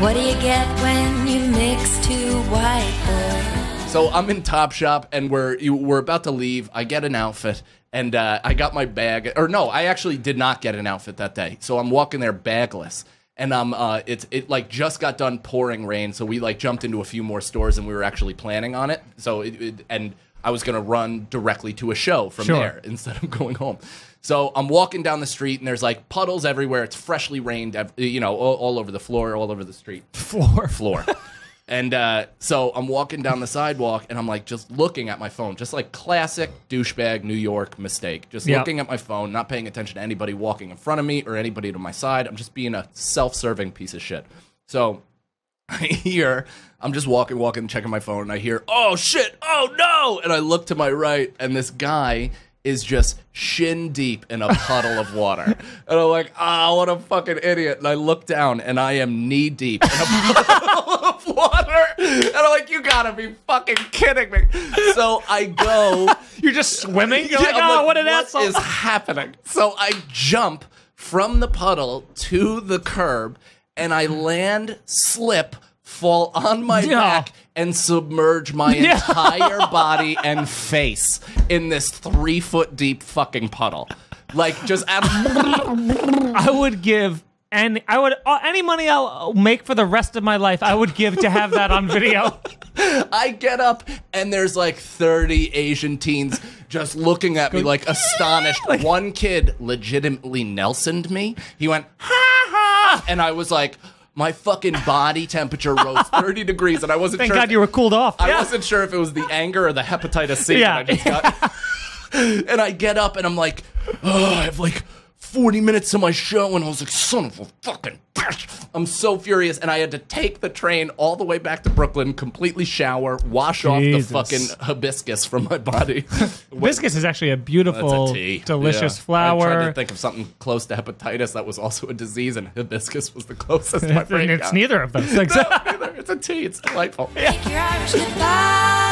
What do you get when you mix two white boys? So I'm in Topshop, and we're about to leave. I get an outfit, and I got my bag. Or no, I actually did not get an outfit that day. So I'm walking there bagless, and it like just got done pouring rain. So we like jumped into a few more stores, and we were actually planning on it. So and I was gonna run directly to a show from there instead of going home. So I'm walking down the street, and there's like puddles everywhere. It's freshly rained, all over the floor, all over the street. Floor. And so I'm walking down the sidewalk, and I'm like just looking at my phone, just like classic douchebag New York mistake. Just looking at my phone, not paying attention to anybody walking in front of me or anybody to my side. I'm just being a self-serving piece of shit. So I'm just walking, checking my phone, and I hear, oh shit, oh no! And I look to my right, and this guy is just shin deep in a puddle of water. And I'm like, what a fucking idiot. And I look down, and I am knee deep in a puddle of water. And I'm like, you gotta be fucking kidding me. So I go. You're just swimming? You're like, what an asshole. What is happening? So I jump from the puddle to the curb, and I land, slip, fall on my back, and submerge my entire body and face in this 3-foot deep fucking puddle. Like, just I would give any money I'll make for the rest of my life, I would give to have that on video. I get up, and there's like 30 Asian teens just looking at me like astonished. One kid legitimately Nelsoned me. He went, ha ha, and I was like, my fucking body temperature rose 30 degrees, and I wasn't Thank sure. God you were cooled off. I wasn't sure if it was the anger or the hepatitis C that I just got. And I get up, and I'm like, I have like 40 minutes to my show, and I was like, son of a fucking bitch. I'm so furious, and I had to take the train all the way back to Brooklyn, completely shower, wash off the fucking hibiscus from my body. Hibiscus is actually a beautiful, delicious flower. I tried to think of something close to hepatitis that was also a disease, and hibiscus was the closest my brain got. It's neither of those. No, neither. It's a tea. It's delightful. Take your Irish goodbye.